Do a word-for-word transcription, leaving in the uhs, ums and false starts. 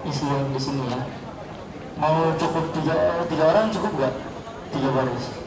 isi yang di sini ya. Mau cukup tiga tiga orang cukup nggak? Tiga baris.